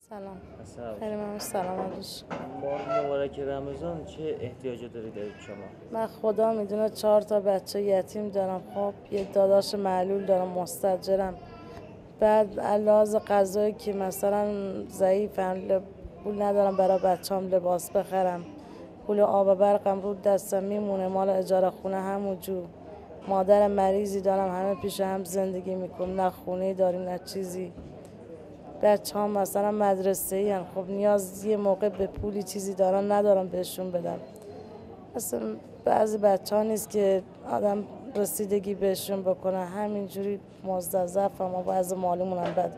سلام. خیلی ممنون. سلام علیکم. ماه مبارک رمضان چه احتیاجی دارید شما؟ من خدا میدونه 4 تا بچه یتیم دارم. خب یه داداش معلول دارم، مستاجرم. بعد لحاظ غذایی که مثلا ضعیفم، پول ندارم برای بچه‌ام لباس بخرم. پول آب و برقم رو دستم میمونه، مال اجاره خونه همونجور. مادر مریضی دارم، همه پیش هم زندگی میکنم، نه خونه داریم نه چیزی. بچه ها مثلا مدرسه ای هن. خب نیاز یه موقع به پولی چیزی دارن ندارم بهشون بدم. مثلا بعضی بچه ها نیست که آدم رسیدگی بهشون بکنه، همینجوری مستضعف هم و بعض مالیمون هم بد.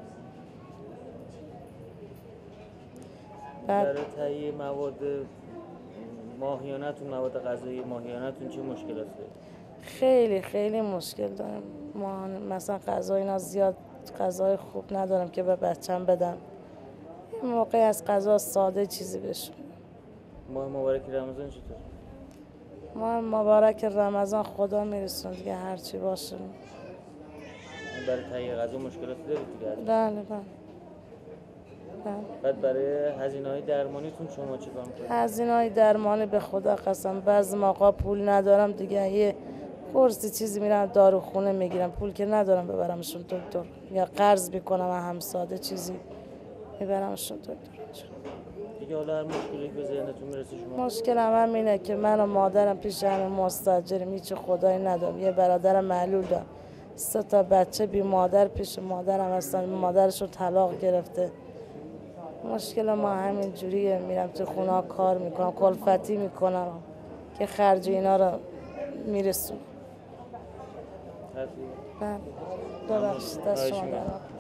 برای تهیه مواد ماهیانتون، مواد غذایی ماهیانتون چه مشکلاتی دارید؟ خیلی مشکل دارم. مثلا غذا اینا زیاد غذای خوب ندارم که به بچم بدم. یه موقع از غذا ساده چیزی بشون. ماه مبارک رمضان چطور؟ ماه مبارک رمضان خدا میرسون دیگه، هرچی باشه. برای تهیه غذا مشکلاتی دارید دیگه؟ بله. بعد برای هزینه‌های درمانیتون شما چیکار می‌کنید؟ هزینه‌های درمانی به خدا قسم بعضی موقع پول ندارم دیگه، یه قرصی چیزی میرم داروخونه میگیرم، پول که ندارم ببرمشون دکتر، یا قرض میکنم هم ساده چیزی میبرمشون دکتر. دیگه حالا هر مشکلی به ذهنتون میرسه شما؟ مشکلم هم اینه که من و مادرم پیش همه مستاجریم، هیچ خدایی ندارم. یه برادرم معلول دارم، 3 تا بچه بی مادر پیش مادرم هستن، مادرشون طلاق گرفته. مشکل ما همین جوریه، میرم تو خونه کار میکنم، کلفتی میکنم که خرج اینا رو میرسونم. ببخشید دست شما درم.